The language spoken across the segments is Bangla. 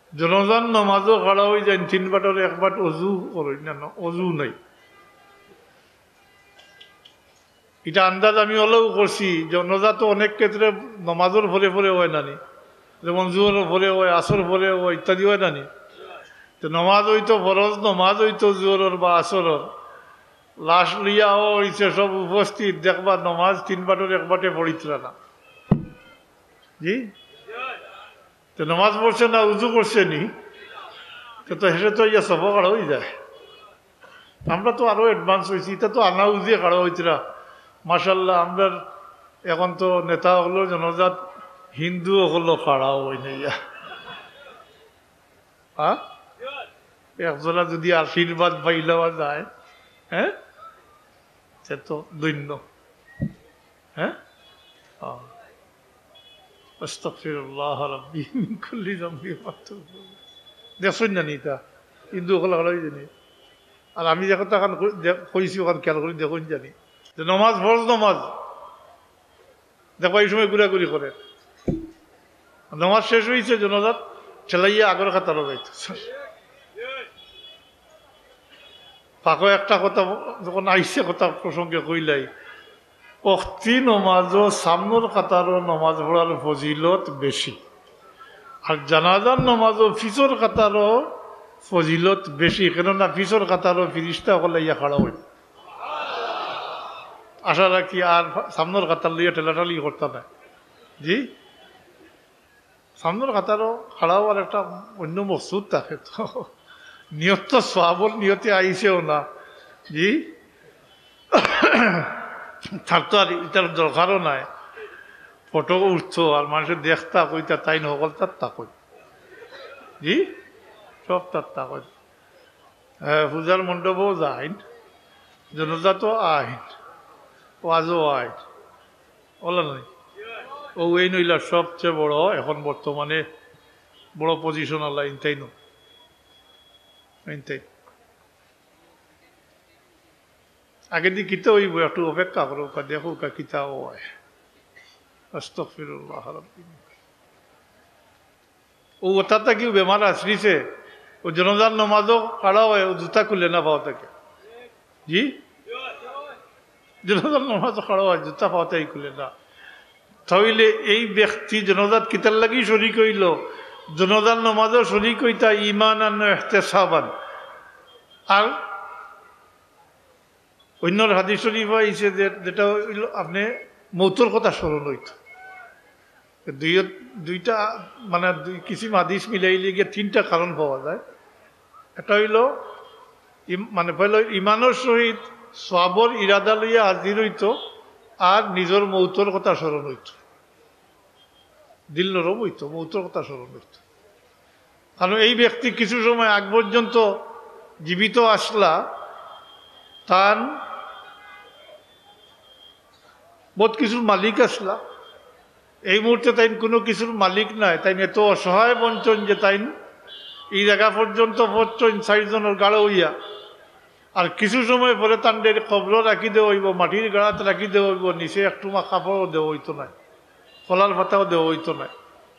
জনজান নমাজও খাড়া হয়ে যায় 3 বাটের 1 বাট অজু করেন না, অজু নাই। এটা আন্দাজ আমি হলেও করছি। জনজা তো অনেক ক্ষেত্রে নমাজের ভরে ভরে হয় নানি, যেমন জোহর ভরে হয়, আসর ভরে হয়, ইত্যাদি হয় নানি। তো নমাজ হইতো ফরজ, নমাজ হইতো জোহর বা আসরের, লাশ লিয়াও হয়েছে সব উপস্থিত, দেখবা নমাজ 3 বাটের 1 বাটে পড়িতরা না। জি, তো নমাজ পড়ছে না, উজু করছে নি, তো হেসে তো ইয়া সব কাড়া হয়ে যায়। আমরা তো আরো অ্যাডভান্স হয়েছি, এটা তো আনা উজিয়ে কাড়া হইতরা। মাশাল্লাহ, আমরা এখন তো নেতা হলো জনজাত, হিন্দু হলো কাড়াও হয় না ইয়া। হ্যাঁ, একজনা যদি আশীর্বাদ পাইলেওয়া যায়, হ্যাঁ, সে তো দৈন্য। হ্যাঁ, আস্তাগফিরুল্লাহ রাব্বি মিন কুল্লি যামবি ওয়া আতুবু ইলাইহি। দেখছেন জানি তা হিন্দু হলো কাড়াই জানি। আর আমি যে কথা কইছি ওখান খেয়াল করি দেখুন জানি যে নমাজ ফরজ নমাজ, দেখো এই সময় ঘুরাঘুরি করে। নমাজ শেষ হয়েছে, জনজাত ঠেলাইয়া আগর খাতারও যাইত। ফাঁকো একটা কথা যখন আইসে কথা প্রসঙ্গে কইলাই, অক্তি নমাজও সামনের কাতারও নমাজ পড়ার ফজিলত বেশি, আর জানাজার নমাজও ফিসর কাতারও ফজিলত বেশি। কেননা ফিসর কাতারও ফিরিস্তা হলে ইয়া খাড়া হইল। আশা রাখি আর সামনের কাতার লিয়ে ঠেলাঠালি করতে না। জি, সামনের কাতারও খাড়া হওয়ার একটা অন্য মকসুদ থাকে, তো নিয়ত তো সওয়াবের নিয়তে আইসেও না। জি, তার তো আর এটার দরকারও নাই। ফটো উঠছো আর মানুষের দেখতা কইতা তাই নকল তার তা কই। জি, সব তার তা কই। পূজার মণ্ডপও যাইন, জনজাতও আইন, ওয়াজও আইন, ওলা নাই। ও এই নইলার সবচেয়ে বড় এখন বর্তমানে বড় পজিশন আল্লাহ ইনতাই নো, ইনতাই। আগে দিয়ে কিতা হইব, একটু অপেক্ষা করো, দেখো কিতাও হয়। আস্তাগফিরুল্লাহ রাব্বি। ও ওটাতে কেউ বেমার আসরিছে, ও জনজান নমাজও কাড়া হয়, ও জুতা খুলে না পাও থেকে। জি, জনজান নমাজও কাড়া হয়, জুতা পাওয়াতেই খুলে না। তাহলে এই ব্যক্তি জনজাত কিতার লাগি শরিক হইল, জনজান নমাজও শরিক হইতা ইমান আর ইহতেসাবান। আর অন্যর হাদিস শরীফ আইছে যেটা হইল আপনি মৌতর কথা স্মরণ হইত। দুইটা মানে কিসিম হাদিস মিলাইলে গিয়ে 3টা কারণ পাওয়া যায়। এটা হইল মানে পয়লা ইমানের সহিত সওয়াবর ইরাদা লইয়া হাজির হইত, আর নিজের মৌতর কথা স্মরণ হইত, দিল নরম হইত, মৌতর কথা স্মরণ হইত। কারণ এই ব্যক্তি কিছু সময় আগ পর্যন্ত জীবিত আসলা, তার বহুত কিছুর মালিক আসলা, এই মুহূর্তে তাই কোনো কিছুর মালিক নাই, তাই এত অসহায় বঞ্চন যে তাই এই জায়গা পর্যন্ত পড়ছেন 4 জনের গাড়ো হইয়া। আর কিছু সময় পরে তান্ডের কবর রাখি দেওয়া হইব, মাটির গাড়াত রাখি দেওয়া হইব, নিচে একটুমা কাপড়ও দেওয়া হইতো নাই, কলার পাতাও দেওয়া হইতো নাই।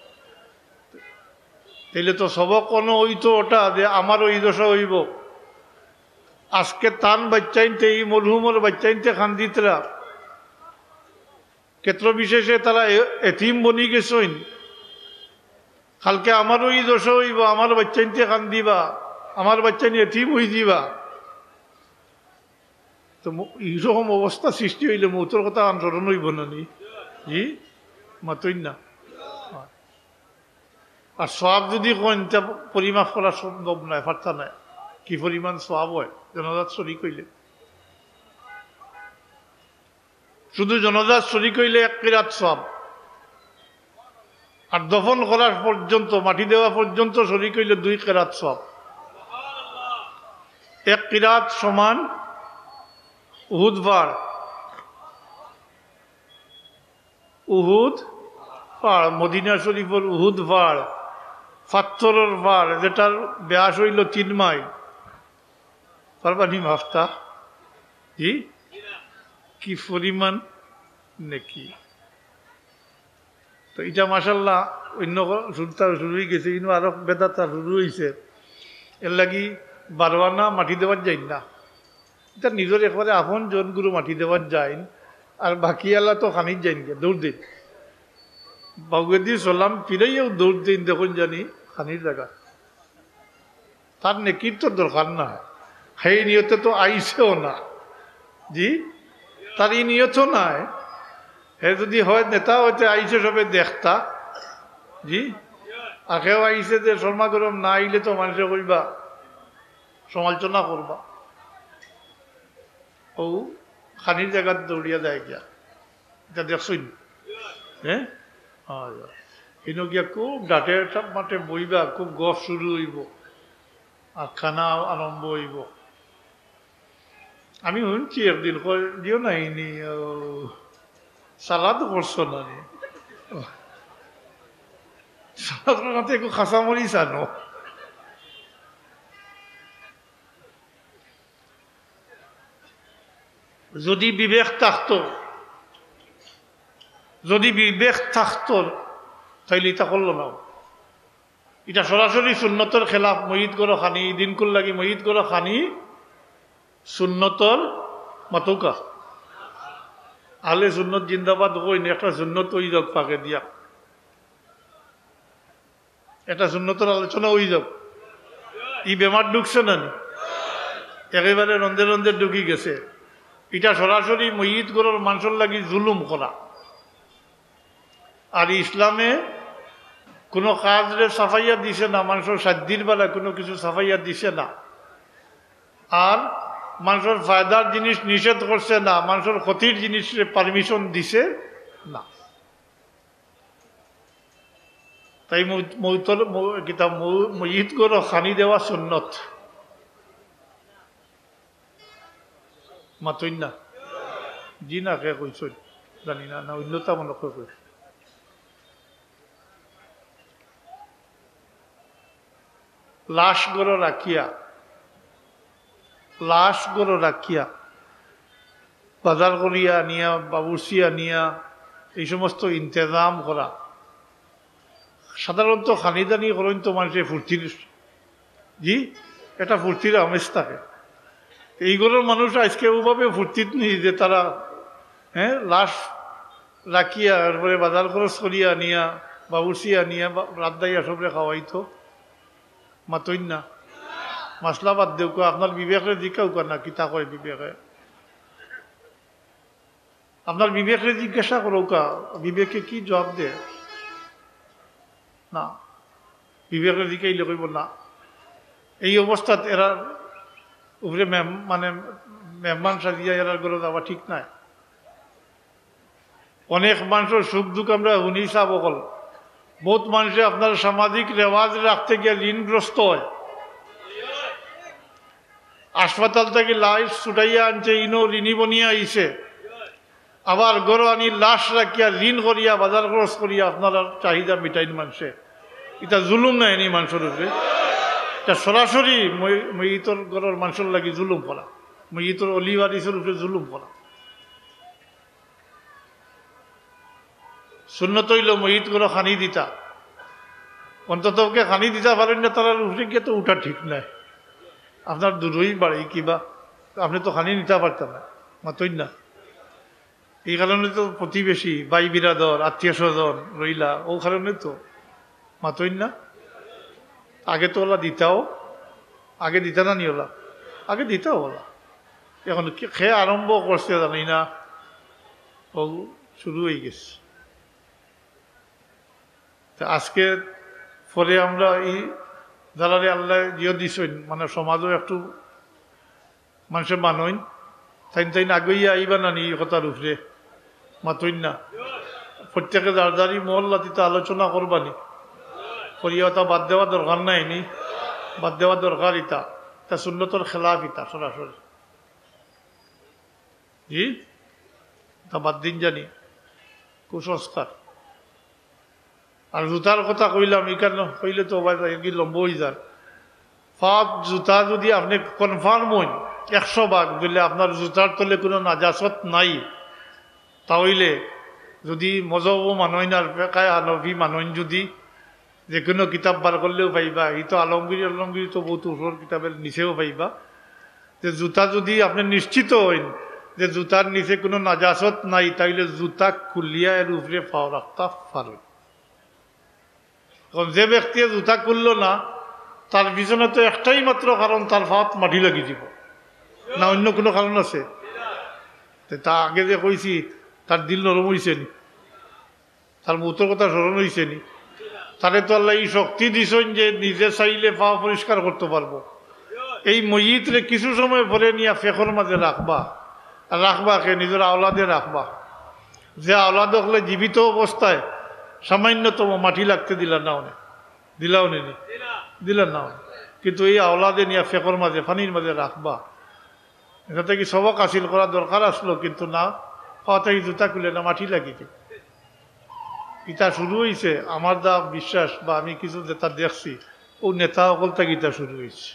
তাইলে তো সবক কোনো হইতো ওটা যে আমারও এই দশা হইব। আজকে তান বাচ্চাইনতে এই মরহুমর বাচ্চাইনতে খান্দিতরা ক্ষেত্র বিশেষে তারা এতিম বনি গেছেন, কালকে আমারও এই দশা হইব, আমার বাচ্চাইনতে কান্দিবা, আমার বাচ্চাইন এতিম হয়ে দিবা। তো এইরকম অবস্থা সৃষ্টি হইলে মৌতর কথা আন্দোলন হইব না নি? জি, মাতই না। আর সওয়াব যদি কইন তা পরিমাপ করা সম্ভব নয়, পারতা নাই কি পরিমাণ সওয়াব হয় জনজাত শরীক হইলে। শুধু জনজাত শরীক হইলে 1 কিরাত সওয়াব, আর দফন করার পর্যন্ত, মাটি দেওয়া পর্যন্ত শরীক হইলে 2 কিরাত সওয়াব। 1 কিরাত সমান উহুদ পাহাড়, উহুদ পাহাড়, মদিনা শরীফের উহুদ পাহাড়, পাথরের পাহাড়, যেটার ব্যাস হইল 3 মাইল। পারবানি মাফতা? জি, কি পরিমাণ নাকি। তো এটা মাশাল্লাহ অন্য শুরু হয়ে গেছে, কিন্তু আরো বেদাতা শুরু হয়েছে। এর লাগি বারোয়ানা মাটি দেওয়ার যাই না, এটা নিজের একবারে আপন জনগুলো মাটি দেওয়ার যায়, আর বাকি আল্লাহ তো খানির যাইন গে দৌড় দিন বাউগেদি চলাম ফিরাইয়াও দৌড় দিন, দেখুন জানি খানির জায়গা তার নেকির তো দরকার না, সেই নিয়তে তো আইসেও না। জি, তার এই নিয়তও নাই। হে যদি হয় নেতা হইতে আইসে সবে দেখতা, জি, আর কেউ আইসে যে শর্মা গরম না আইলে তো মানুষে কইবা সমালোচনা করবা, ও খানির জায়গা দৌড়িয়া যায় গিয়া, এটা দেখছই। হ্যাঁ, কিন্তু গিয়া খুব ডাটে মাঠে বইবা, খুব গপ শুরু হইব আর খানা আরম্ভ হইব। আমি শুনছি একদিন দিও নাইনি সালাদ করছো না নি, সালাদ করাতে একটু খাসামরি জানো। যদি বিবেক থাকতো, যদি বিবেক থাকতো তাইলে এটা করলো না। এটা সরাসরি সুন্নতর খেলাফ। মহিদ করো খানি দিন কুল লাগি মহিদ করো খানি সুন্নতর মাতুকা আলে সুন্নত জিন্দাবাদ হইনি, একটা সুন্নত ওই যাক পাকে দিয়া, একটা সুন্নতর আলোচনা ওই যাক। ই বেমার ঢুকছে না নি, একেবারে রন্ধে রন্ধে ঢুকি গেছে। এটা সরাসরি মহিদ করার মানুষের লাগি জুলুম করা। আর ইসলামে কোনো কাজরে সাফাইয়া দিছে না, মানুষের সাধ্যের বেলা কোনো কিছু সাফাইয়া দিছে না। আর মানুষের ফায়দার জিনিস নিষেধ করছে না, মানুষের ক্ষতির জিনিসের পারমিশন দিছে না। তাই মহিদ করে খানি দেওয়া সুন্নত মাতই না। জি না কে কইস জানি না, না অন্যতা মনে কইস। লাশ গড় রাখিয়া, লাশ গড় রাখিয়া বাজার করিয়া নিয়া বাবুসিয়া নিয়া এই সমস্ত ইন্তজাম করা, সাধারণত খানিদানি করেন তো মানুষের ফুর্তির, জি, এটা ফুর্তির আমেজ থাকে। এইগুলোর মানুষ আজকে ওভাবে ফুর্তিত নেই যে তারা লাশ রাখিয়া এরপরে বাজার খরচ করিয়া নিয়া বাবুসিয়া নিয়া রাত দাইয়া সবরে খাওয়াইতো মাতই না। মাসলা বাদ দেও, আপনার বিবেকে জিজ্ঞাও কর না কিতা কয় বিবেকে, আপনার বিবেকে জিজ্ঞাসা করো কা বিবেকে কি জবাব দে না, বিবেকে জিজ্ঞাইলে কইব না। এই অবস্থাত এরা উপরে মানে মেহমান সাজিয়া এরার ঘরে যাওয়া ঠিক নাই। অনেক মানুষের সুখ দুঃখ আমরা শুনি চাব অকল। বহুত মানুষে আপনার সামাজিক রেওয়াজ রাখতে গিয়ে ঋণগ্রস্ত হয়। হাসপাতাল থেকে লাশ ছুটাইয়া আনছে, ইনো ঋণী বনিয়া আইছে, আবার গরো আনি লাশ রাখিয়া ঋণ করিয়া বাজার খরচ করিয়া আপনার চাহিদা মিটাইন মানুষে। এটা জুলুম নাই নি মানুষের উপরে, এটা সরাসরি মহিতর গরের মানুষের লাগি জুলুম করা, মহিতর অলিবারিসের উপরে জুলুম করা। সুন্নত হইল মহিত করে খানি দিতা, অন্তত খানি দিতে পারেন না, তারা উপরে গিয়ে তো উঠা ঠিক নাই। আপনার দূরই বাড়ি কিবা, আপনি তো খানি নিতে পারতেন না, মাতই না। এই কারণে তো প্রতিবেশী বাই বিরাদর আত্মীয় স্বজন রইলা, ও কারণে তো মাতই না। আগে তো ওলা দিতাও, আগে দিতা না নি ওলা, আগে দিতাও ওলা। এখন খেয়ে আরম্ভ করছে জানি না, ও শুরু হয়ে গেছে। আজকে পরে আমরা এই যারা আল্লাহ জিও দিছেন, মানে সমাজও একটু মানুষের মানইন, তাইন তাইন আগইয়া আইবা না নি কথার উপরে মাতইন না। প্রত্যেকে যার যারই মহল্লাতিতে আলোচনা করবানি, করিয়া তা বাদ দেওয়া দরকার নাই নি, বাদ দেওয়া দরকার ইতা, তা সুন্নতর খেলাফ ইতা সরাসরি, জি, তা বাদ দিন জানি কুসংস্কার। আর জুতার কথা কইলাম, এখানে কইলে তো কি লম্ব হয়ে যান। ফাঁক জুতা যদি আপনি কনফার্ম হন 100 ভাগ দিলে আপনার জুতার তলে কোনো নাজাসত নাই, তাহলে যদি মজব মানুষ আর ফেকায় হানফি মানুষ যদি যে কোনো কিতাব বার করলেও পাইবা, এই তো আলমগিরি তো বহুত উপর কিতাবের নিচেও পাইবা, যে জুতা যদি আপনি নিশ্চিত হইন যে জুতার নিচে কোনো নাজাসত নাই, তাইলে জুতা খুলিয়া এর উপরে পাও রাখতে পারেন। কারণ যে ব্যক্তি জুতা খুললো না, তার পিছনে তো একটাই মাত্র কারণ, তার ফাত মাটি লাগি যাব, না অন্য কোনো কারণ আছে? তা আগে যে কইছি তার দিল নরম হইছে নি, তার মৌতর কথা স্মরণ হইছে নি? তারে তো আল্লাহ এই শক্তি দিছেন যে নিজে চাইলে পা পরিষ্কার করতে পারবো। এই মসজিদরে কিছু সময় ভরে নিয়ে ফেকর মাঝে রাখবা, আর রাখবা কে নিজের আওলাদে রাখবা, যে আওলাদ হলে জীবিত অবস্থায় সামান্যতম মাটি লাগতে দিলা না, অনেক দিলাও নি, দিলেন না, কিন্তু এই আওলাদে নিয়ে ফেকর মাঝে পানির মাঝে রাখবা। এটাতে কি সবক হাসিল করা দরকার আসলো, কিন্তু না, পাওয়াতে জুতা খুলে না মাটি লাগিতে। ইটা শুরু হয়েছে আমার যা বিশ্বাস, বা আমি কিছু নেতা দেখছি, ও নেতা সকল থেকে ইটা শুরু হয়েছে।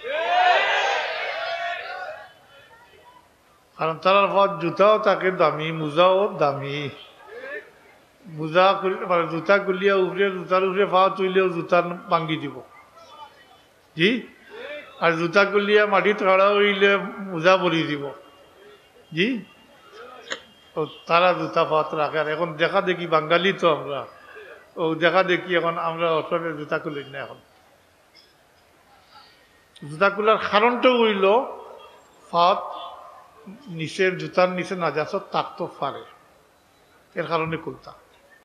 কারণ তার পাওয়ার জুতাও তাকে দামি, মোজাও দামি। মোজা মানে জুতা গুলিয়া উপরে, জুতার উপরে পাওয়া তুইলেও জুতা ভাঙ্গি দিব, জি। আর জুতা গুলিয়া মাটিত কাড়া হইলে মোজা ভরি দিব, জি। তারা জুতা পাত রাখে। আর এখন দেখা দেখি বাঙালি তো আমরা, ও দেখা দেখি এখন আমরা অসমে জুতা খুলি না। এখন জুতা খোলার কারণটাও হইল ফাত নিচের জুতার নিচে নাজাসত থাকতে পারে, এর কারণে খুলতাম।